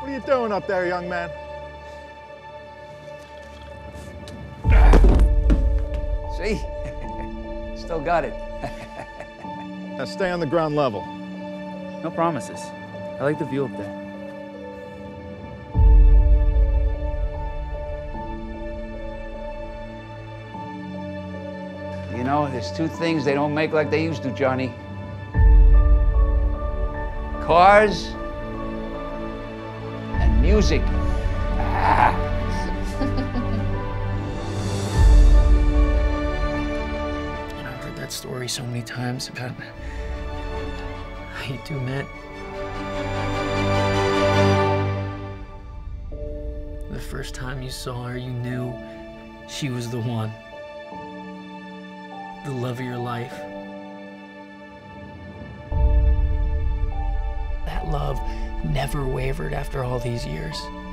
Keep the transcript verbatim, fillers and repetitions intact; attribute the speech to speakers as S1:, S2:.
S1: What are you doing up there, young man?
S2: See? Still got it.
S1: Now stay on the ground level.
S3: No promises. I like the view up there.
S2: You know, there's two things they don't make like they used to, Johnny. Cars and music. Ah.
S4: You know, I've heard that story so many times about how you two met. The first time you saw her, you knew she was the one. The love of your life. That love never wavered after all these years.